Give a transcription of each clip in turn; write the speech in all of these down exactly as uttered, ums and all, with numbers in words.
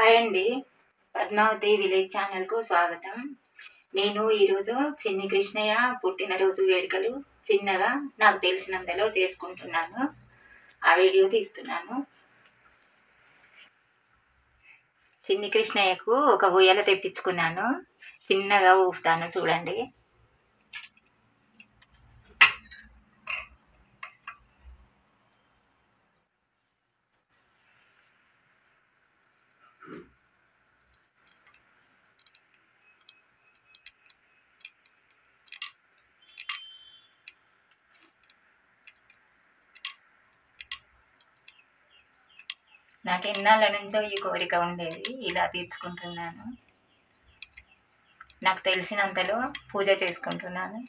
Hi అండి, Padmavati village ఛానల్కు స్వాగతం. నేను ఈరోజు చిన్ని కృష్ణయ్య పుట్టినరోజు వేడుకలు చిన్నగా నాకు తెలిసినంతలో చేసుకుంటున్నాను. ఆ వీడియో తీస్తున్నాను. చిన్ని కృష్ణయ్యకు ఒక ఉయ్యాల తెప్పించుకున్నాను. చిన్నగా ఊపుతాను చూడండి. నాకు ఎన్నాళ్ళ నుంచో ఈ కోరిక ఉండేది, ఇలా తీర్చుకుంటున్నాను. నాకు తెలిసినంతలో పూజ చేసుకుంటున్నాను.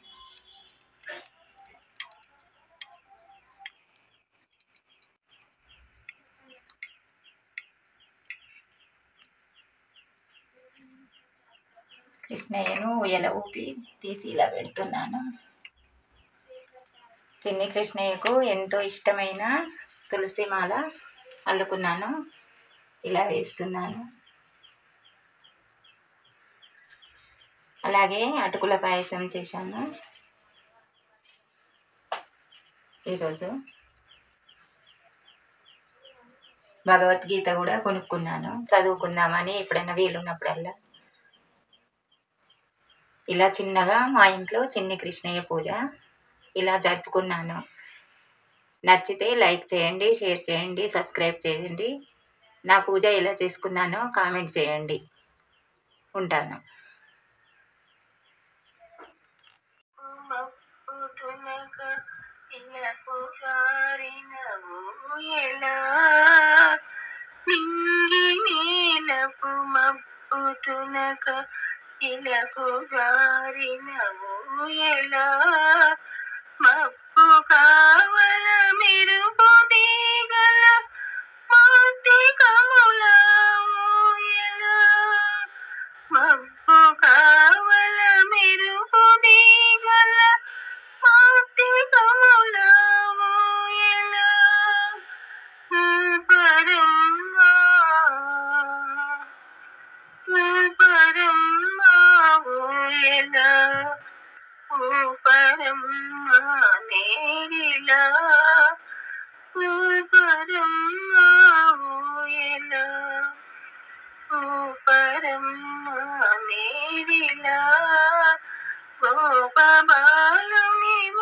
కృష్ణయ్యను ఉయ్యాల ఊపి తీసి ఇలా పెడుతున్నాను. చిన్ని కృష్ణయ్యకు ఎంతో ఇష్టమైన తులసి మాల అల్లుకున్నాను, ఇలా వేస్తున్నాను. అలాగే అటుకుల పాయసం చేశాను ఈరోజు. భగవద్గీత కూడా కొనుక్కున్నాను, చదువుకుందామని ఎప్పుడైనా వీలున్నప్పుడల్లా. ఇలా చిన్నగా మా ఇంట్లో చిన్ని కృష్ణయ్య పూజ ఇలా జరుపుకున్నాను. నచ్చితే లైక్ చేయండి, షేర్ చేయండి, సబ్స్క్రైబ్ చేయండి. నా పూజ ఎలా చేసుకున్నానో కామెంట్ చేయండి. ఉంటాను. ఇలకు జారినవు ఎలా మప్పు కావల మెరుపు తీగల మాతికములవు ఎలా మప్పు కావల మెరుపు తీగల మాతికములవు ఎలా పరమ్మా పరమ్మా ఎలా ఓ పరమ్మా నేరిలా ఓ పరమ్మా ఎలా ఓ పరమ్మా నేరిలా గోపబాలుని